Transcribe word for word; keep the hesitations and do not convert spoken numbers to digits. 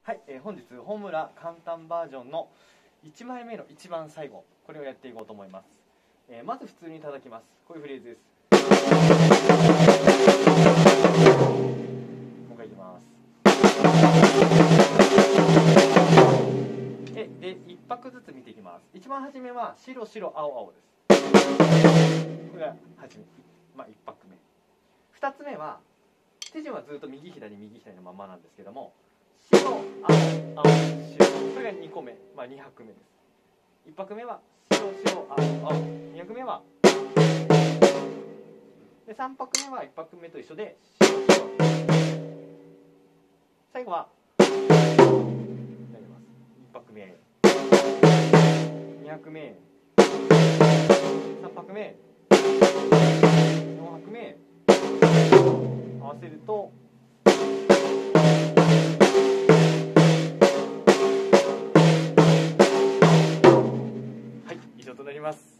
はい、えー、本日ホムラ簡単バージョンのいちまいめの一番最後、これをやっていこうと思います。えー、まず普通に叩きます。こういうフレーズです。もう一回いきます。えでいち拍ずつ見ていきます。一番初めは白白青青です。これが初め、まあ、いち拍目。ふたつめは手順はずっと右左右左のままなんですけども、白青青白、それがにこめ、まあ、に拍目です。いち拍目は白白青青、に拍目はでさん拍目はいち拍目と一緒で白白、最後はやります。いち拍目、に拍目、さん拍目、よん拍目合わせるとはい、以上となります。